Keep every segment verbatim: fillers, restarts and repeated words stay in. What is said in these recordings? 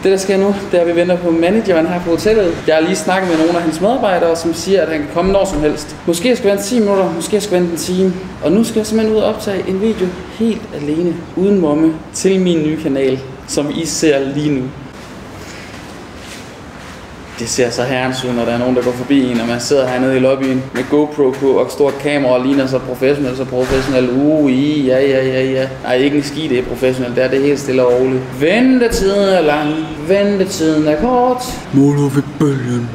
Det der sker nu, det er, at vi venter på manageren her på hotellet. Jeg har lige snakket med nogle af hans medarbejdere, som siger, at han kan komme når som helst. Måske jeg skal vente ti minutter, måske jeg skal vente en time. Og nu skal jeg simpelthen ud og optage en video helt alene, uden momme, til min nye kanal, som I ser lige nu. Det ser så herrens ud, når der er nogen, der går forbi en, og man sidder hernede i lobbyen med GoPro på og stort kamera og ligner så professionelt, så professionelt. Uh, i, ja, ja, ja, ja. Nej, ikke en ski, det er professionelt. Det er det helt stille og roligt. Ventetiden er lang, ventetiden er kort. Måler ved bølgen.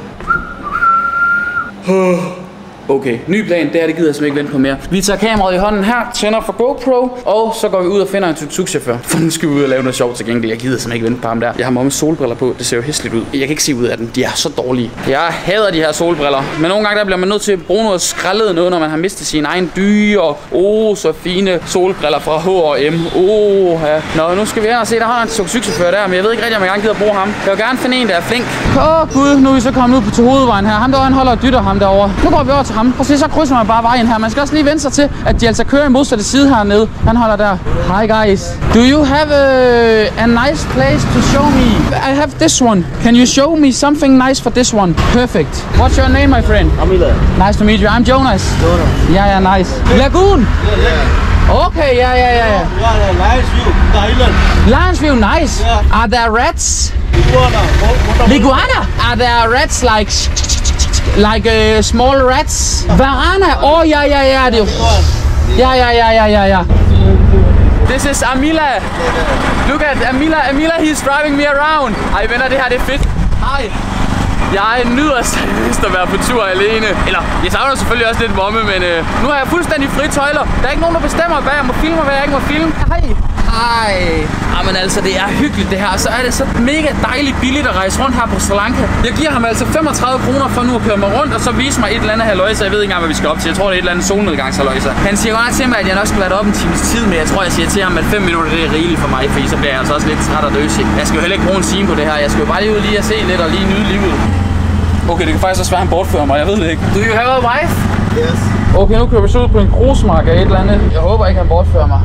Okay, ny plan, det her det gider jeg simpelthen ikke vente på mere. Vi tager kameraet i hånden her, tænder for GoPro, og så går vi ud og finder en tuk-tuk-chauffør. For nu skal vi ud og lave noget sjovt til gengæld. Jeg gider simpelthen ikke vente på ham der. Jeg har mommes solbriller på, det ser jo hæsligt ud. Jeg kan ikke se ud af den, de er så dårlige. Jeg hader de her solbriller, men nogle gange der bliver man nødt til at bruge noget skrællet noget, når man har mistet sin egen dyre, oh, så fine solbriller fra H og M. Oh, ja. Nå, nu skal vi hen og se, der har en tuk-tuk-chauffør der, men jeg ved ikke rigtig, om jeg gerne gider bruge ham. Jeg vil gerne finde en, der er flink. Åh, oh, gud, nu er vi så kommet ud på til hovedvejen her. Ham der, han holder og dytter ham derovre. Nu går vi over til ham. Prøv at se, så krydser man bare vejen her. Man skal også lige vente sig til, at de altså kører i modsatte side hernede. Han holder der. Hi guys. Do you have a, a nice place to show me? I have this one. Can you show me something nice for this one? Perfect. What's your name, my friend? Amila. Nice to meet you. I'm Jonas. Jonas. Yeah, yeah, nice. Lagoon? Yeah, yeah. Okay, yeah, yeah, yeah. Yeah, yeah, Lions View, the island. Lions View, nice. Yeah. Are there rats? Iguana. Liguana? Are there rats like... Like uh, small rats? Varana? Oh, yeah, yeah, yeah. Det yeah, yeah, yeah, yeah, yeah, yeah. This is Amila. Look at Amila. Amila, he's driving me around. Ej, venner, det her det er fedt. Hej. Jeg nyder seriøst at være på tur alene. Eller, jeg savner selvfølgelig også lidt momme, men øh, nu har jeg fuldstændig fri tøjler. Der er ikke nogen, der bestemmer, hvad jeg må filme og hvad jeg ikke må filme. Hej. Hej. Jamen altså, det er hyggeligt det her. Så er det så mega dejligt billigt at rejse rundt her på Sri Lanka. Jeg giver ham altså femogtredive kroner for nu at køre mig rundt, og så vise mig et eller andet haløjse. Jeg ved ikke engang, hvad vi skal op til. Jeg tror, det er et eller andet solnedgangshaløjse. Han siger godt til mig, at jeg nok skal være deroppe en times tid, men jeg tror, jeg siger til ham, at fem minutter det er rigeligt for mig, fordi så bliver jeg altså også lidt træt og døsig. Jeg skal jo heller ikke bruge en time på det her. Jeg skal jo bare lige ud lige og se lidt og lige nyde livet. Okay, det kan faktisk også være, at han bortfører mig. Jeg ved det ikke. Do you have a wife? Yes. Okay, nu kører vi så ud på en grusmark af et eller andet. Jeg håber ikke, han bortfører mig.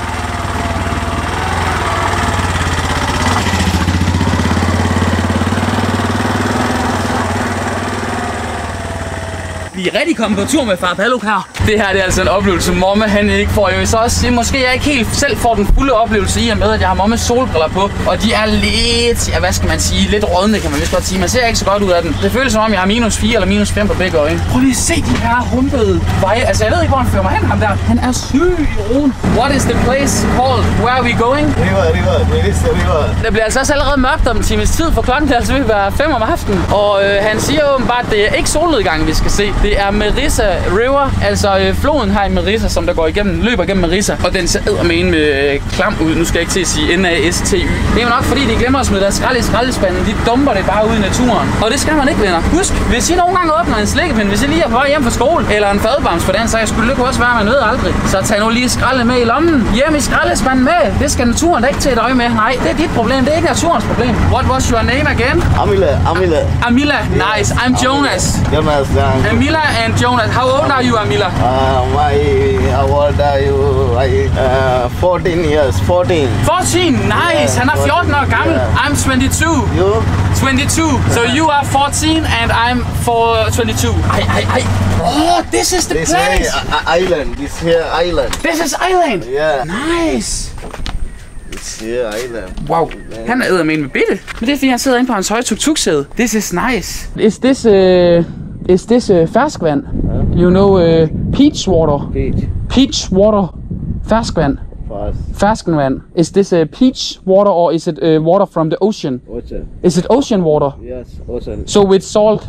Vi er rigtig kommet på tur med far Paluk her. Det her det er altså en oplevelse, momme han ikke får. Jeg vil så også sige, måske jeg ikke helt selv får den fulde oplevelse i og med, at jeg har mommes solbriller på. Og de er lidt, ja hvad skal man sige, lidt rådne kan man vist godt sige. Man ser ikke så godt ud af den. Det føles som om, jeg har minus fire eller minus fem på begge øjne. Prøv lige at se de her humpede veje. Altså jeg ved ikke, hvor han fører mig hen, ham der. Han er syg i roen. What is the place called? Where are we going? River, river, Mirissa river. Det bliver altså også allerede mørkt om en times tid, for klokken altså vil være fem om aftenen. Og øh, han siger åbenbart, at det er ikke solnedgangen, vi skal se. Det er Mirissa River, altså øh, floden her i Mirissa, som der går igennem, løber igennem Mirissa. Og den ser eddermame med øh, klam ud. Nu skal jeg ikke til at sige N A S T Y. Det er jo nok fordi, de glemmer at smide deres skrald i skraldespanden. De dumper det bare ud i naturen. Og det skal man ikke, venner. Husk, hvis I nogle gange åbner en slikkepind, hvis I lige er på vej hjem fra skole, eller en fadbams for den, så jeg skulle det også være, man ved aldrig. Så tag nu lige skraldet med i lommen. Hjem i skraldespanden med. Det skal naturen da ikke til et øje med. Nej, det er dit problem. Det er ikke naturens problem. What was your name again? Amila, Amila. Amila, nice. I'm Jonas. Jonas, yeah. Amila and Jonas. How old are you, Amila? Um, I, how old are you? I, uh, fourteen years, fourteen. fourteen, nice. Han er fjorten år gammel. I'm twenty-two. You? twenty-two. So you are fourteen and I'm for twenty-two. Ej, ej, ej. Oh, this is the This place. way, uh, island. This here island. This is island. Yeah. Nice. This here island. Wow. Han er eddermame med bitte. Men det er fordi, han sidder inde på hans høje tuk-tuk-sæde. This is nice. Is this, uh, is this uh, ferskvand? Huh? You know, uh, peach water. Peach. Peach water. Ferskvand. Fast. Ferskvand. Is this a peach water or is it uh, water from the ocean? Ocean. Is it ocean water? Yes, ocean. So with salt.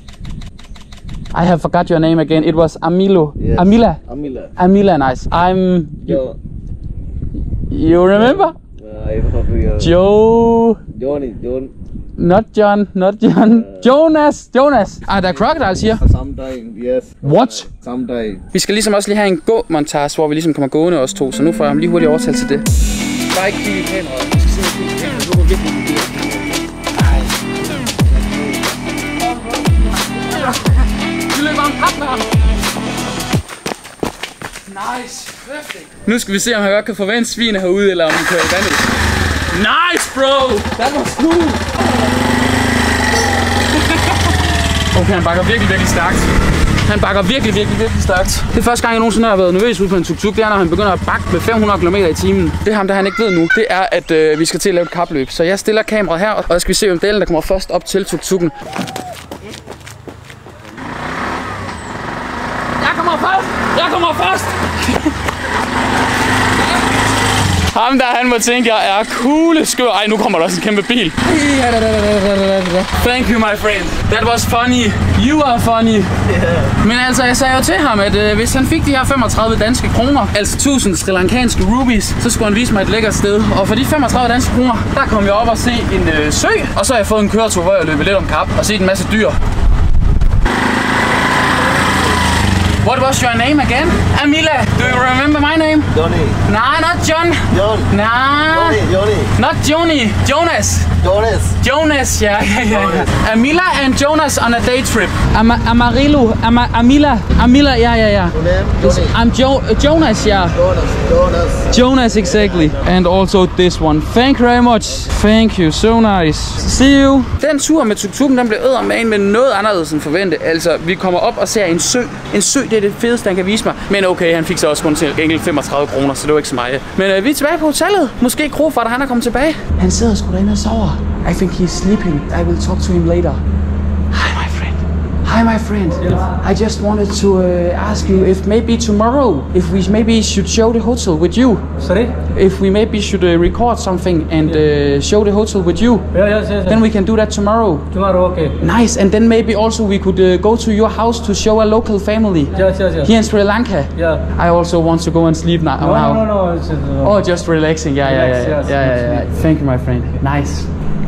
I have forgot your name again. It was Amilo. Yes. Amila. Amila. Amila, nice. I'm. Joe. You remember? Uh, I don't know. Joe. Johnny, John. Not John. Not John. Uh, Jonas. Jonas. Are there crocodiles here? Sometime, yes. What? Sometime. Vi skal ligesom også lige have en gå-montage, hvor vi ligesom kommer gående os to. Så nu får jeg ham lige hurtigt overtalt til det. Bare ikke kigge i kameraet. Vi skal se, at kigge i kameraet. Nu går virkelig i det. Vi løber om pap med ham. Nice. Perfekt. Nu skal vi se, om han godt kan forvente svine herude, eller om han kører i vandet. Nice. bro. That was cool. Okay, han bakker virkelig, virkelig stærkt. Han bakker virkelig, virkelig, virkelig stærkt. Det er første gang, jeg nogensinde har været nervøs ude på en tuk-tuk. Det er, når han begynder at bakke med fem hundrede kilometer i timen. Det er ham, der han ikke ved nu. Det er, at øh, vi skal til at lave et kapløb. Så jeg stiller kameraet her, og jeg skal se, hvem delen, der kommer først op til tuk-tukken. Jeg kommer først! Jeg kommer først! Ham der, han må tænke, jeg er kugleskør. Ej, nu kommer der også en kæmpe bil. Thank you, my friend. That was funny. You are funny. Yeah. Men altså, jeg sagde jo til ham, at øh, hvis han fik de her femogtredive danske kroner, altså tusind sri lankanske rupees, så skulle han vise mig et lækkert sted. Og for de femogtredive danske kroner, der kom jeg op og se en øh, sø. Og så har jeg fået en køretur, hvor jeg løber lidt om kap og set en masse dyr. What was your name again? Amila. Do you remember my name? Johnny. Nah, not John. John. Nah. Johnny. Johnny. Not Johnny. Jonas. Jonas. Jonas, yeah, yeah, yeah. yeah. Amila and Jonas on a day trip. Am Amarillo. Am Amila. Amila, yeah, yeah, yeah. Your name? Johnny. I'm jo Jonas, yeah. Jonas. Jonas. Jonas, exactly. And also this one. Thank you very much. Thank you, so nice. See you. Den tur med tuk-tukken, den blev eddermame med noget anderledes end forventet. Altså, vi kommer op og ser en sø. En sø, det er det fedeste, han kan vise mig. Men okay, han fik så også kun til enkelt femogtredive kroner, så det var ikke så meget. Men øh, vi er tilbage på hotellet. Måske Krofader, han er kommet tilbage. Han sidder sgu derinde og sover. I think he's sleeping. I will talk to him later. Hi, my friend. Hi, my friend. Yes. I just wanted to uh, ask you if maybe tomorrow, if we maybe should show the hotel with you. Sorry? If we maybe should uh, record something and uh, show the hotel with you. Yeah, yes, yes, yes. Then we can do that tomorrow. Tomorrow, okay. Nice. And then maybe also we could uh, go to your house to show a local family. Yes, yes, yes. Here in Sri Lanka. Yeah. I also want to go and sleep now. No, no, no, no. It's, uh, Oh, just relaxing. Yeah, Relax, yeah, yeah, yes, yeah, yeah, yeah. Thank you, my friend. Nice.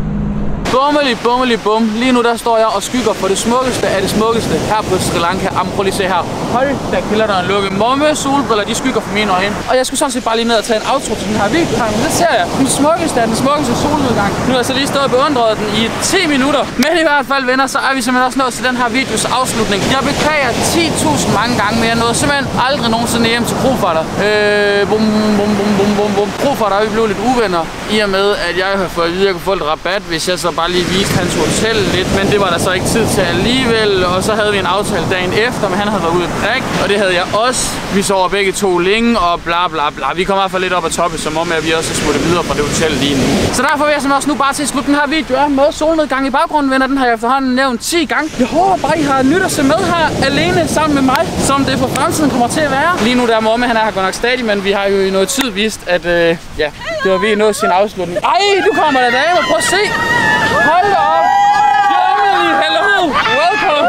Bummeli, bummeli, bum. Lige nu der står jeg og skygger på det smukkeste af det smukkeste her på Sri Lanka. Am, prøv lige se her. Hold da kælder der en lukke. Momme, solbriller, de skygger for mine øjne. Og jeg skulle sådan set bare lige ned og tage en outro til den her video. Men det ser jeg. Den smukkeste af den smukkeste solnedgang. Nu har jeg så lige stået og beundret den i ti minutter. Men i hvert fald, venner, så er vi simpelthen også nået til den her videos afslutning. Jeg beklager ti tusind mange gange, men jeg nåede simpelthen aldrig nogensinde hjem til Krofader. Øh, bum, bum, bum, bum, bum, bum. Krofader, vi blev lidt uvenner. I og med, at jeg har fået at vide, at jeg kunne få lidt rabat, hvis jeg så bare lige viste hans hotel lidt, men det var der så ikke tid til alligevel, og så havde vi en aftale dagen efter, men han havde været ude at drikke, og det havde jeg også. Vi sover begge to længe, og bla bla bla. Vi kom i hvert fald lidt op ad toppen, som om at vi også smutte videre fra det hotel lige nu. Så derfor vil jeg simpelthen også nu bare til at slutte den her video af med solnedgang i baggrunden, venner. Den har jeg efterhånden nævnt ti gange. Jeg håber bare, I har nyt at se med her alene sammen med mig, som det for fremtiden kommer til at være. Lige nu der er Momme, han er her godt nok stadig, men vi har jo i noget tid vist, at øh, ja, det var ved nået sin afslutning. Ej, du kommer der dame, prøv at se! Hold da op! Germany, hello! Welcome!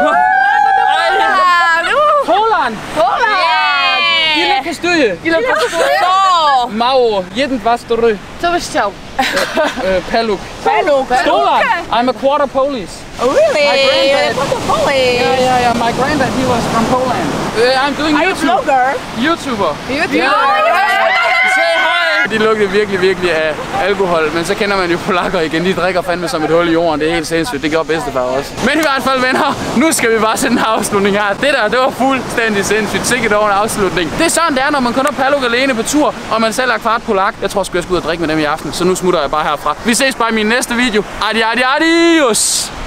Holland! Yay! Ile kostuje! Ile kostuje! Mało, jeden, dwa, trzy. Co byś chciał? Peluk. Peluk. Stolan! I'm a quarter Polish. Oh, really? My granddad. Polish. Yeah, yeah, yeah. My granddad, he was from Poland. Uh, I'm doing Are you YouTube. vlogger? YouTuber. YouTuber? Yeah. Say hi! De lugter virkelig, virkelig af alkohol, men så kender man jo polakker igen. De drikker fandme som et hul i jorden. Det er helt sindssygt. Det gjorde bedstefar også. Men i hvert fald, venner, nu skal vi bare se den her afslutning her. Det der, det var fuldstændig sindssygt. Sikkert over en afslutning. Det er sådan, det er, når man kun har Peluk alene på tur, og man selv er kvart polak. Jeg tror sgu, jeg skal ud og drikke med dem i aften, så nu smutter jeg bare herfra. Vi ses bare i min næste video. Adi, adi, adios!